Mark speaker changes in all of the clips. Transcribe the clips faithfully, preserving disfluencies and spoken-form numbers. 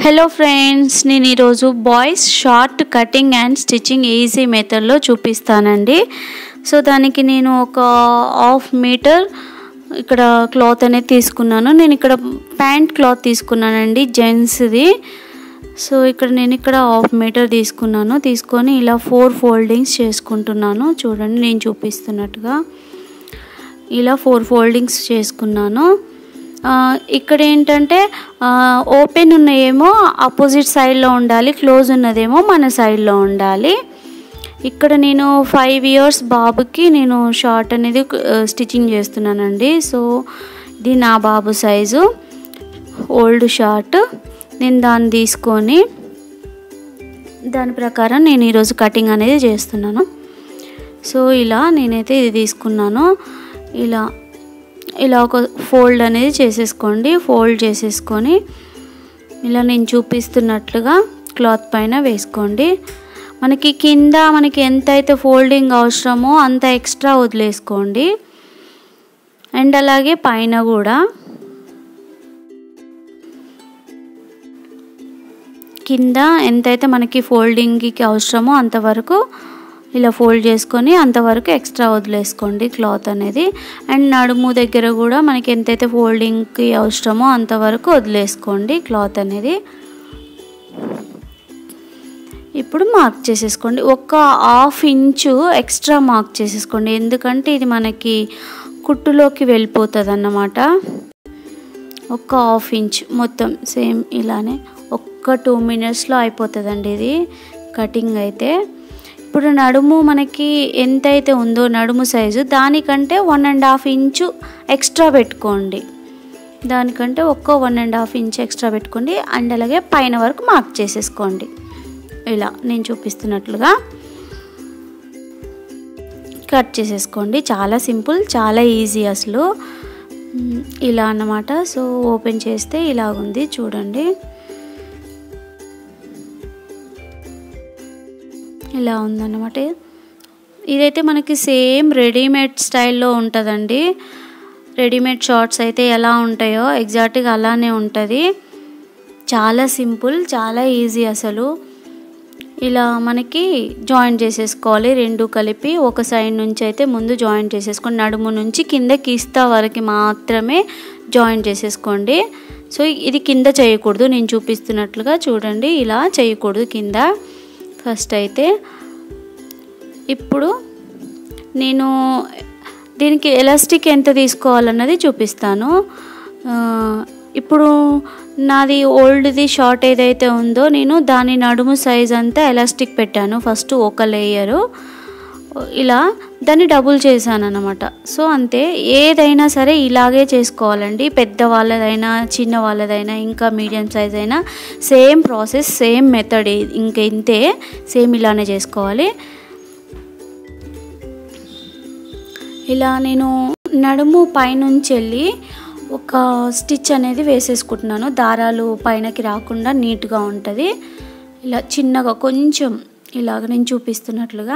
Speaker 1: Hello friends, నేను ఈరోజు boys short cutting and stitching easy మెథడ్లో చూపిస్తానండి. సో దానికి నేను ఒక హాఫ్ మీటర్ ఇక్కడ క్లాత్ అనేది తీసుకున్నాను. నేను ఇక్కడ ప్యాంట్ క్లాత్ తీసుకున్నానండి, జెంట్స్ది. సో ఇక్కడ నేను ఇక్కడ హాఫ్ మీటర్ తీసుకున్నాను. తీసుకొని ఇలా ఫోర్ ఫోల్డింగ్స్ చేసుకుంటున్నాను. చూడండి, నేను చూపిస్తున్నట్టుగా ఇలా ఫోర్ ఫోల్డింగ్స్ చేసుకున్నాను. ఇక్కడ ఏంటంటే ఓపెన్ ఉన్నయేమో ఆపోజిట్ సైడ్లో ఉండాలి, క్లోజ్ ఉన్నదేమో మన సైడ్లో ఉండాలి. ఇక్కడ నేను ఫైవ్ ఇయర్స్ బాబుకి నేను షార్ట్ అనేది స్టిచ్చింగ్ చేస్తున్నానండి. సో ఇది నా బాబు సైజు ఓల్డ్ షార్ట్. నేను దాన్ని తీసుకొని దాని ప్రకారం నేను ఈరోజు కటింగ్ అనేది చేస్తున్నాను. సో ఇలా నేనైతే ఇది తీసుకున్నాను. ఇలా ఇలా ఒక ఫోల్డ్ అనేది చేసేసుకోండి. ఫోల్డ్ చేసేసుకొని ఇలా నేను చూపిస్తున్నట్లుగా క్లాత్ పైన వేసుకోండి. మనకి కింద మనకి ఎంత అయితే ఫోల్డింగ్ అవసరమో అంత ఎక్స్ట్రా వదిలేసుకోండి. అండ్ అలాగే పైన కూడా కింద ఎంతైతే మనకి ఫోల్డింగ్కి అవసరమో అంతవరకు ఇలా ఫోల్డ్ చేసుకొని అంతవరకు ఎక్స్ట్రా వదిలేసుకోండి క్లాత్ అనేది. అండ్ నడుము దగ్గర కూడా మనకి ఎంతైతే ఫోల్డింగ్కి అవసరమో అంతవరకు వదిలేసుకోండి క్లాత్ అనేది. ఇప్పుడు మార్క్ చేసేసుకోండి. ఒక హాఫ్ ఇంచు ఎక్స్ట్రా మార్క్ చేసేసుకోండి, ఎందుకంటే ఇది మనకి కుట్టులోకి వెళ్ళిపోతుంది అన్నమాట. ఒక హాఫ్ ఇంచ్ మొత్తం సేమ్ ఇలానే ఒక్క టూ మినిట్స్లో అయిపోతుందండి ఇది కటింగ్ అయితే. ఇప్పుడు నడుము మనకి ఎంతైతే ఉందో నడుము సైజు దానికంటే one and half inch extra పెట్టుకోండి. దానికంటే ఒక్క one and half inch extra పెట్టుకోండి. అండ్ అలాగే పైన వరకు మార్క్ చేసేసుకోండి. ఇలా నేను చూపిస్తున్నట్లుగా కట్ చేసేసుకోండి. చాలా సింపుల్, చాలా ఈజీ అసలు. ఇలా అన్నమాట. సో ఓపెన్ చేస్తే ఇలా ఉంది చూడండి, ఇలా ఉందన్నమాట. ఇదైతే మనకి సేమ్ రెడీమేడ్ స్టైల్లో ఉంటుందండి. రెడీమేడ్ షార్ట్స్ అయితే ఎలా ఉంటాయో ఎగ్జాక్ట్గా అలానే ఉంటుంది. చాలా సింపుల్, చాలా ఈజీ అసలు. ఇలా మనకి జాయింట్ చేసేసుకోవాలి రెండు కలిపి. ఒక సైడ్ నుంచి అయితే ముందు జాయింట్ చేసేసుకోండి. నడుము నుంచి కింద కిస్తా వరకు మాత్రమే జాయింట్ చేసేసుకోండి. సో ఇది కింద చేయకూడదు, నేను చూపిస్తున్నట్లుగా చూడండి, ఇలా చేయకూడదు కింద ఫస్ట్ అయితే. ఇప్పుడు నేను దీనికి ఎలాస్టిక్ ఎంత తీసుకోవాలన్నది చూపిస్తాను. ఇప్పుడు నాది ఓల్డ్ది షార్ట్ ఏదైతే ఉందో నేను దాని నడుము సైజ్ అంతా ఎలాస్టిక్ పెట్టాను ఫస్ట్ ఒక లేయరు. ఇలా దాన్ని డబుల్ చేశాను అన్నమాట. సో అంతే, ఏదైనా సరే ఇలాగే చేసుకోవాలండి. పెద్ద వాళ్ళదైనా చిన్న వాళ్ళదైనా ఇంకా మీడియం సైజ్ అయినా సేమ్ ప్రాసెస్, సేమ్ మెథడ్. ఇంక ఇంతే, సేమ్ ఇలానే చేసుకోవాలి. ఇలా నేను నడుము పైనుంచి వెళ్ళి ఒక స్టిచ్ అనేది వేసేసుకుంటున్నాను. దారాలు పైనకి రాకుండా నీట్గా ఉంటుంది. ఇలా చిన్నగా కొంచెం ఇలాగ నేను చూపిస్తున్నట్లుగా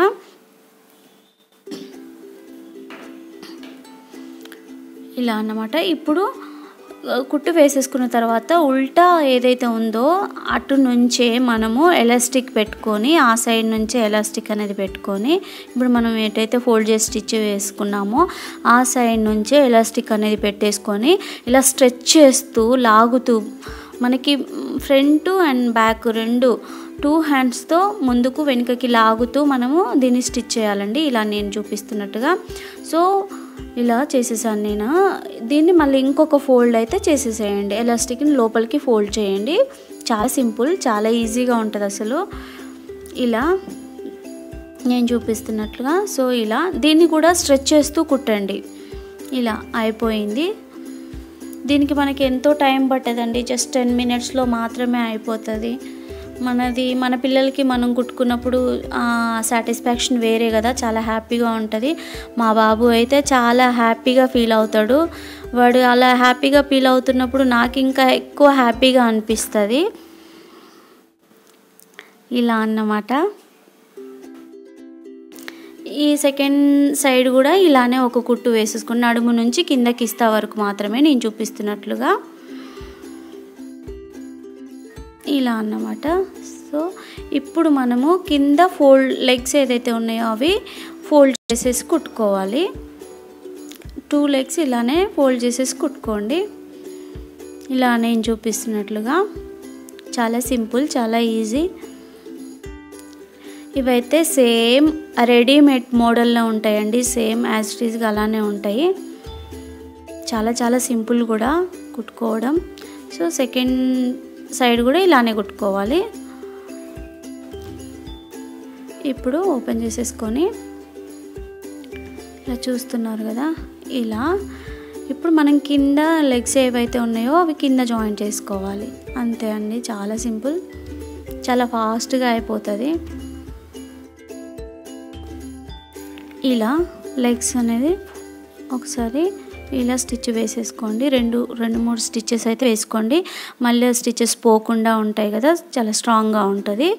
Speaker 1: ఇలా అన్నమాట. ఇప్పుడు కుట్టు వేసేసుకున్న తర్వాత ఉల్టా ఏదైతే ఉందో అటు నుంచే మనము ఎలాస్టిక్ పెట్టుకొని ఆ సైడ్ నుంచే ఎలాస్టిక్ అనేది పెట్టుకొని ఇప్పుడు మనం ఏదైతే ఫోల్డ్ చేసి స్టిచ్ వేసుకున్నామో ఆ సైడ్ నుంచే ఎలాస్టిక్ అనేది పెట్టేసుకొని ఇలా స్ట్రెచ్ చేస్తూ లాగుతూ మనకి ఫ్రంట్ అండ్ బ్యాక్ రెండు టూ హ్యాండ్స్తో ముందుకు వెనుకకి లాగుతూ మనము దీన్ని స్టిచ్ చేయాలండి, ఇలా నేను చూపిస్తున్నట్టుగా. సో ఇలా చేసేసాను నేను. దీన్ని మళ్ళీ ఇంకొక ఫోల్డ్ అయితే చేసేసేయండి, ఎలాస్టిక్ని లోపలికి ఫోల్డ్ చేయండి. చాలా సింపుల్, చాలా ఈజీగా ఉంటుంది అసలు. ఇలా నేను చూపిస్తున్నట్లుగా. సో ఇలా దీన్ని కూడా స్ట్రెచ్ చేస్తూ కుట్టండి. ఇలా అయిపోయింది. దీనికి మనకి ఎంతో టైం పట్టదండి, జస్ట్ టెన్ మినిట్స్లో మాత్రమే అయిపోతుంది. మనది మన పిల్లలకి మనం కుట్టుకున్నప్పుడు సాటిస్ఫాక్షన్ వేరే కదా, చాలా హ్యాపీగా ఉంటుంది. మా బాబు అయితే చాలా హ్యాపీగా ఫీల్ అవుతాడు. వాడు అలా హ్యాపీగా ఫీల్ అవుతున్నప్పుడు నాకు ఇంకా ఎక్కువ హ్యాపీగా అనిపిస్తుంది. ఇలా అన్నమాట. ఈ సెకండ్ సైడ్ కూడా ఇలానే ఒక కుట్టు వేసేసుకుని నడుము నుంచి కింద కిస్తా వరకు మాత్రమే నేను చూపిస్తున్నట్లుగా ఇలా అన్నమాట. సో ఇప్పుడు మనము కింద ఫోల్డ్ లెగ్స్ ఏదైతే ఉన్నాయో అవి ఫోల్డ్ చేసేసి కుట్టుకోవాలి. టూ లెగ్స్ ఇలానే ఫోల్డ్ చేసేసి కుట్టుకోండి, ఇలా నేను చూపిస్తున్నట్లుగా. చాలా సింపుల్, చాలా ఈజీ. ఇవైతే సేమ్ రెడీమేడ్ మోడల్లో ఉంటాయండి, సేమ్ యాజ్ ఇట్ ఈస్గా అలానే ఉంటాయి. చాలా చాలా సింపుల్ కూడా కుట్టుకోవడం. సో సెకండ్ సైడ్ కూడా ఇలానే కుట్టుకోవాలి. ఇప్పుడు ఓపెన్ చేసేసుకొని ఇలా చూస్తున్నారు కదా, ఇలా ఇప్పుడు మనం కింద లెగ్స్ ఏవైతే ఉన్నాయో అవి కింద జాయిన్ చేసుకోవాలి. అంతే అండి, చాలా సింపుల్, చాలా ఫాస్ట్గా అయిపోతుంది. ఇలా లెగ్స్ అనేది ఒకసారి ఇలా స్టిచ్ వేసేసుకోండి. రెండు రెండు మూడు స్టిచ్చెస్ అయితే వేసుకోండి, మళ్ళీ స్టిచ్చెస్ పోకుండా ఉంటాయి కదా, చాలా స్ట్రాంగ్గా ఉంటుంది.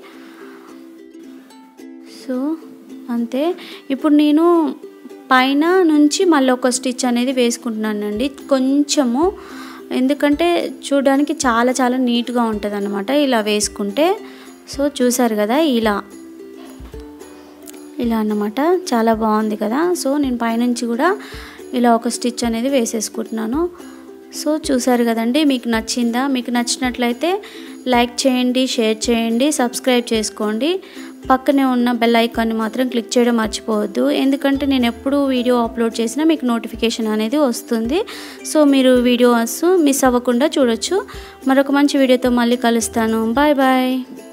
Speaker 1: సో అంతే. ఇప్పుడు నేను పైన నుంచి మళ్ళీ ఒక స్టిచ్ అనేది వేసుకుంటున్నానండి కొంచెము, ఎందుకంటే చూడడానికి చాలా చాలా నీట్గా ఉంటుంది అన్నమాట ఇలా వేసుకుంటే. సో చూసారు కదా, ఇలా ఇలా అన్నమాట, చాలా బాగుంది కదా. సో నేను పైనుంచి కూడా ఇలా ఒక స్టిచ్ అనేది వేసేసుకుంటున్నాను. సో చూసారు కదండి, మీకు నచ్చిందా? మీకు నచ్చినట్లయితే లైక్ చేయండి, షేర్ చేయండి, సబ్స్క్రైబ్ చేసుకోండి. పక్కనే ఉన్న బెల్ ఐకాన్ని మాత్రం క్లిక్ చేయడం మర్చిపోవద్దు, ఎందుకంటే నేను ఎప్పుడు వీడియో అప్లోడ్ చేసినా మీకు నోటిఫికేషన్ అనేది వస్తుంది. సో మీరు వీడియోస్ మిస్ అవ్వకుండా చూడొచ్చు. మరొక మంచి వీడియోతో మళ్ళీ కలుస్తాను. Bye bye.